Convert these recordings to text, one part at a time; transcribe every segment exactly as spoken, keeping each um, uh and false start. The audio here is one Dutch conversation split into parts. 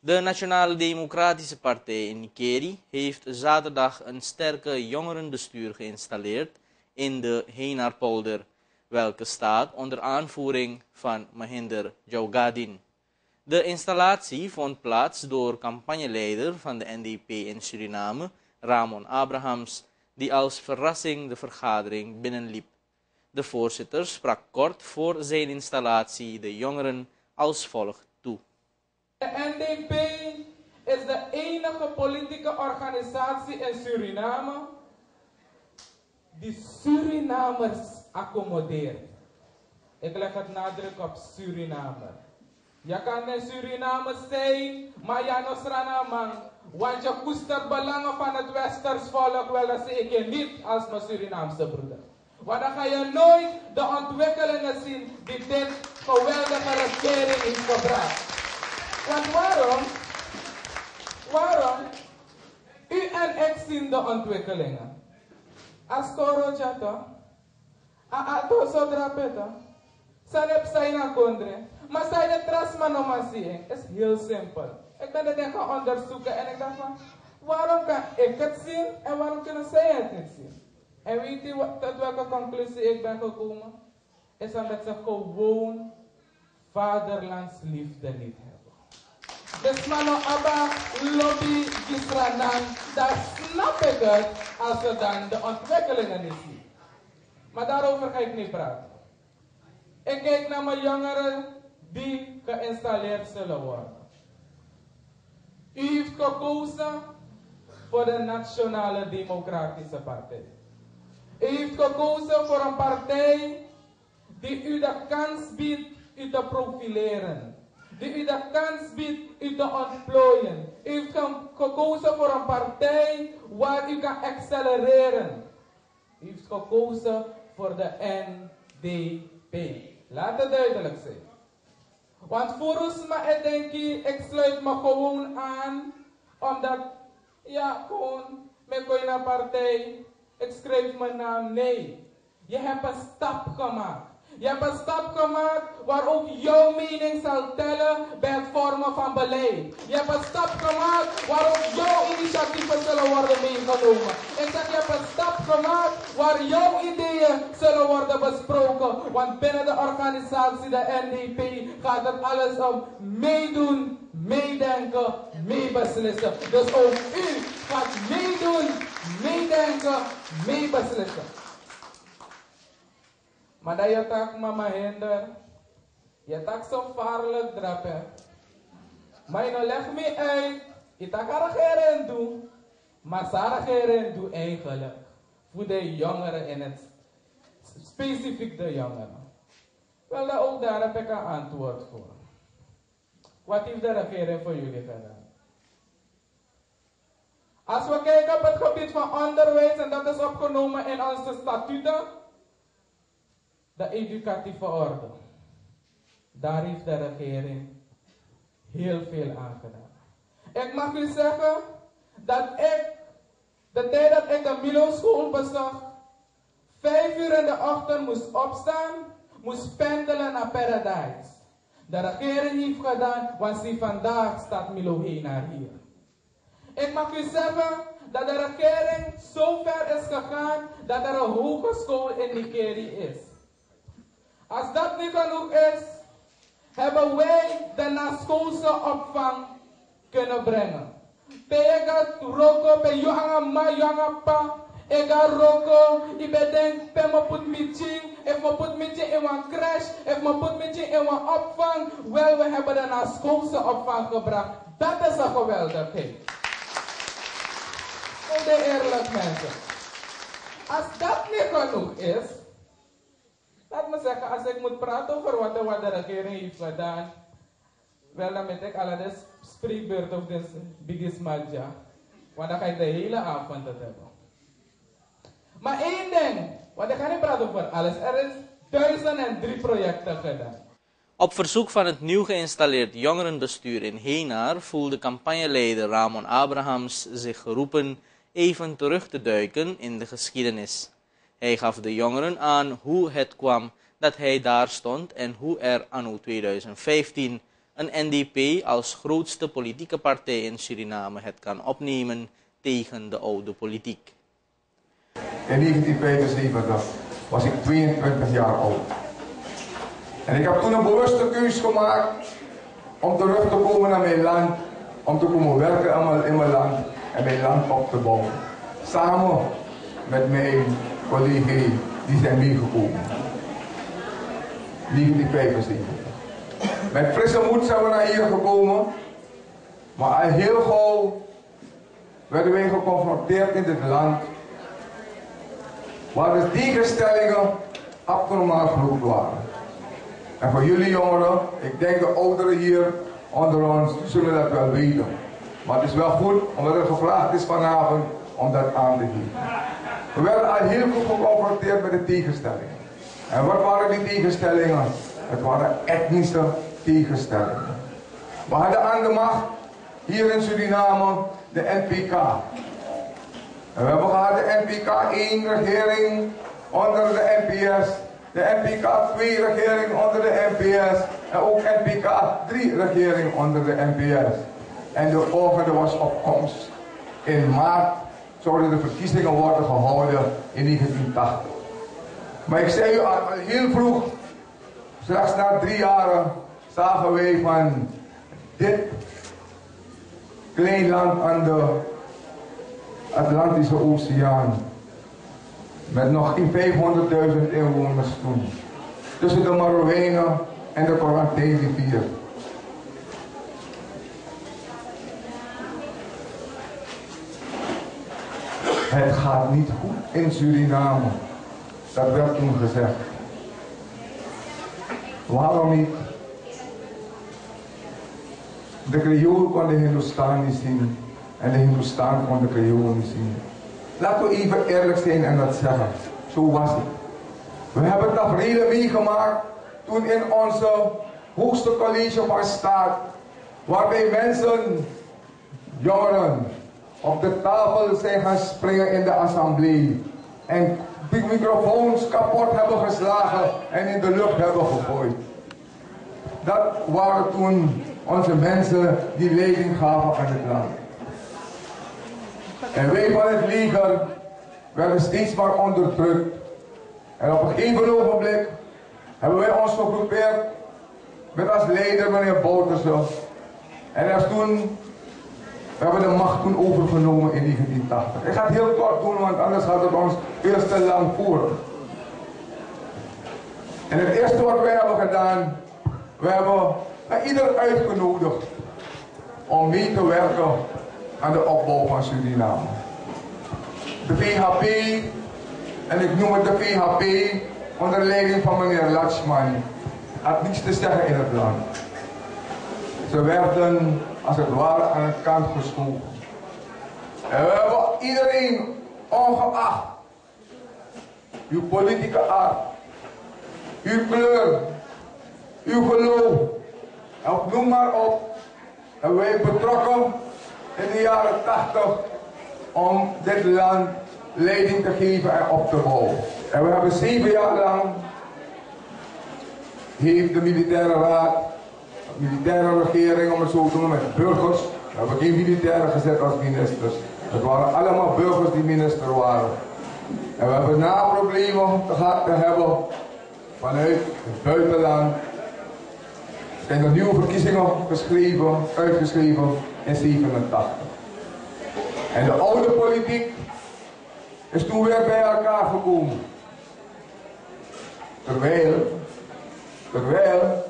De Nationale Democratische Partij in Nikeri heeft zaterdag een sterke jongerenbestuur geïnstalleerd in de Heenarpolder, welke staat onder aanvoering van Mahinder Djaugadin. De installatie vond plaats door campagneleider van de N D P in Suriname, Ramon Abrahams, die als verrassing de vergadering binnenliep. De voorzitter sprak kort voor zijn installatie de jongeren als volgt toe. De N D P is de enige politieke organisatie in Suriname die Surinamers accommodeert. Ik leg het nadruk op Surinamer. Je kan een Surinamer zijn, maar je nosrana man. Want je koestert belangen van het Westers volk, wel dat zie ik je niet als mijn Surinaamse broeder. Want dan ga je nooit de ontwikkelingen zien die dit geweldige regering heeft gebracht. Want waarom? Waarom? U en ik zien de ontwikkelingen. Als Koro Chato, Ato Sodrapeta, Sanep Saina Kondre, maar zij de trasmanomasie is heel simpel. Ik ben het ding gaan onderzoeken en ik dacht van, waarom kan ik het zien en waarom kunnen zij het niet zien? En weet u tot welke conclusie ik ben gekomen? Is omdat ze gewoon vaderlandsliefde niet hebben. Dus mano abba lobby gisranan, daar snap ik het als we dan de ontwikkelingen niet zien. Maar daarover ga ik niet praten. Ik kijk naar mijn jongeren die geïnstalleerd zullen worden. U heeft gekozen voor de Nationale Democratische Partij. U heeft gekozen voor een partij die u de kans biedt u te profileren. Die u de kans biedt u te ontplooien. U heeft gekozen voor een partij waar u kan accelereren. U heeft gekozen voor de N D P. Laat het duidelijk zijn. Want volgens mij denk ik, ik sluit me gewoon aan, omdat, ja, gewoon, met een partij, ik schrijf mijn naam, nee. Je hebt een stap gemaakt. Je hebt een stap gemaakt waar ook jouw mening zal tellen bij het vormen van beleid. Je hebt een stap gemaakt waar ook jouw initiatieven zullen worden meegenomen. Ik zeg, je hebt een stap gemaakt waar jouw ideeën zullen worden besproken. Want binnen de organisatie, de N D P, gaat het alles om meedoen, meedenken, meebeslissen. Dus ook u gaat meedoen, meedenken, meebeslissen. Maar dat je tak mama hinder, je tak zo vaarlijk drapen. Maar je leg me uit, je tak haar regering doen, maar haar regering doet eigenlijk voor de jongeren in het, specifiek de jongeren. Wel, ook daar heb ik een antwoord voor. Wat heeft de regering voor jullie gedaan? Als we kijken op het gebied van onderwijs, en dat is opgenomen in onze statuten, de educatieve orde. Daar heeft de regering heel veel aan gedaan. Ik mag u zeggen dat ik, de tijd dat ik de Milo school bezocht, vijf uur in de ochtend moest opstaan, moest pendelen naar Paradise. De regering heeft gedaan, want zie vandaag staat Milo heen naar hier. Ik mag u zeggen dat de regering zo ver is gegaan dat er een hogeschool in Nikeri is. Als dat niet genoeg is, hebben wij de naschoolse opvang kunnen brengen. Pega roko, pe yoanga ma, yoanga pa, ega roko, ibe denk, pe mo put meeting, if mo put meeting in een crash, if mo put meeting in een opvang, wel, we hebben de naschoolse opvang gebracht. Dat is een geweldigheid. Voor de eerlijk mensen. Als dat niet genoeg is, laat me zeggen, als ik moet praten over wat de, wat de regering heeft gedaan, wel dan met ik alles spreekbeurt of de biggest madja. Want dan ga ik de hele avond het hebben. Maar één ding, want ik ga niet praten over alles, er is duizend en drie projecten gedaan. Op verzoek van het nieuw geïnstalleerd jongerenbestuur in Heenar voelde campagneleider Ramon Abrahams zich geroepen even terug te duiken in de geschiedenis. Hij gaf de jongeren aan hoe het kwam dat hij daar stond en hoe er anno tweeduizend vijftien een N D P als grootste politieke partij in Suriname het kan opnemen tegen de oude politiek. In negentien vijfenzeventig was ik tweeëntwintig jaar oud. En ik heb toen een bewuste keus gemaakt om terug te komen naar mijn land, om te komen werken in mijn land en mijn land op te bouwen. Samen met mijn collega's die zijn meegekomen. negentien vijfenzeventig. Met frisse moed zijn we naar hier gekomen, maar al heel gauw werden wij geconfronteerd in dit land waar de tegenstellingen abnormaal groot waren. En voor jullie jongeren, ik denk de ouderen hier onder ons zullen dat wel weten. Maar het is wel goed, omdat er gevraagd is vanavond, om dat aan te geven. We werden al heel goed geconfronteerd met de tegenstellingen. En wat waren die tegenstellingen? Het waren etnische tegenstellingen. We hadden aan de macht, hier in Suriname, de N P K. En we hebben gehad de N P K één regering onder de N P S, de N P K twee regering onder de N P S en ook N P K drie regering onder de N P S. En de volgende was op komst. In maart zouden de verkiezingen worden gehouden in negentien tachtig. Maar ik zei u al, al heel vroeg, slechts na drie jaren, zagen wij van dit klein land aan de Atlantische Oceaan, met nog geen vijfhonderdduizend inwoners toen, tussen de Marowijnen en de Quarantijnrivier. Het gaat niet goed in Suriname. Dat werd toen gezegd. Waarom niet? De Creool kon de Hindustan niet zien en de Hindustan kon de Creool niet zien. Laten we even eerlijk zijn en dat zeggen. Zo was het. We hebben tafereelen meegemaakt toen in onze hoogste college van staat, waarbij mensen, jongeren, op de tafel zijn gaan springen in de assemblee en de microfoons kapot hebben geslagen en in de lucht hebben gegooid. Dat waren toen onze mensen die leiding gaven aan het land. En wij van het leger werden steeds maar onderdrukt. En op een gegeven ogenblik hebben wij ons gegroepeerd met als leider meneer Bouterse. En dat is toen, we hebben de macht toen overgenomen in negentien tachtig. Ik ga het heel kort doen, want anders gaat het ons veel te lang voeren. En het eerste wat wij hebben gedaan, we hebben ieder uitgenodigd om mee te werken aan de opbouw van Suriname. De V H P, en ik noem het de V H P, onder leiding van meneer Latschman, had niets te zeggen in het land. Ze werden als het ware aan de kant geschoven. En we hebben iedereen, ongeacht uw politieke aard, uw kleur, uw geloof, en noem maar op, hebben wij betrokken in de jaren tachtig om dit land leiding te geven en op te bouwen. En we hebben zeven jaar lang, heeft de militaire raad, de militaire regering, om het zo te noemen, met burgers, we hebben geen militairen gezet als ministers. Het waren allemaal burgers die minister waren. En we hebben na problemen gehad te hebben vanuit het buitenland. Er zijn er nieuwe verkiezingen geschreven, uitgeschreven in zevenentachtig. En de oude politiek is toen weer bij elkaar gekomen. Terwijl, terwijl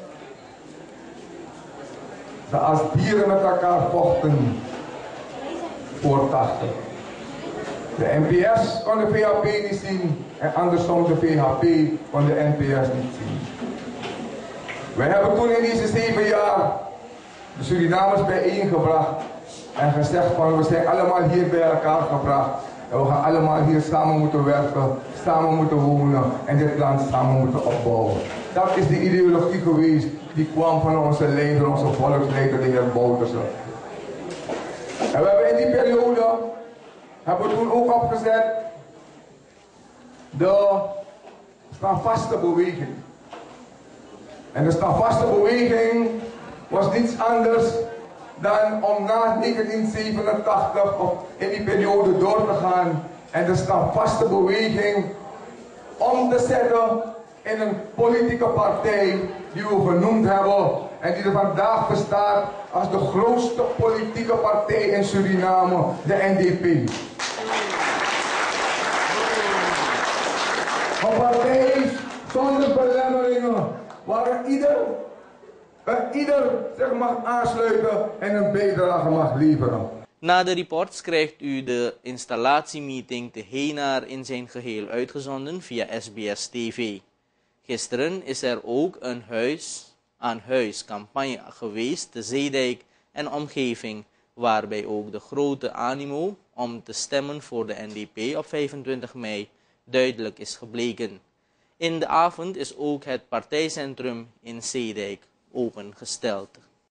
ze als dieren met elkaar vochten voor tachtig. De N P S kon de V H P niet zien en andersom de V H P kon de N P S niet zien. Wij hebben toen in deze zeven jaar de Surinamers bijeengebracht en gezegd van we zijn allemaal hier bij elkaar gebracht en we gaan allemaal hier samen moeten werken, samen moeten wonen en dit land samen moeten opbouwen. Dat is de ideologie geweest die kwam van onze leider, onze volksleider, de heer Bouterse. En we hebben in die periode, hebben we toen ook opgezet, de standvaste beweging. En de standvaste beweging was niets anders dan om na negentien zevenentachtig of in die periode door te gaan en de standvaste beweging om te zetten in een politieke partij die we vernoemd hebben en die er vandaag bestaat als de grootste politieke partij in Suriname, de N D P. Een partij zonder belemmeringen, waar ieder, waar ieder zich mag aansluiten en een bijdrage mag leveren. Na de reports krijgt u de installatiemeeting te Henar in zijn geheel uitgezonden via S B S T V. Gisteren is er ook een huis-aan-huis campagne geweest te Zeedijk en omgeving, waarbij ook de grote animo om te stemmen voor de N D P op vijfentwintig mei duidelijk is gebleken. In de avond is ook het partijcentrum in Zeedijk opengesteld.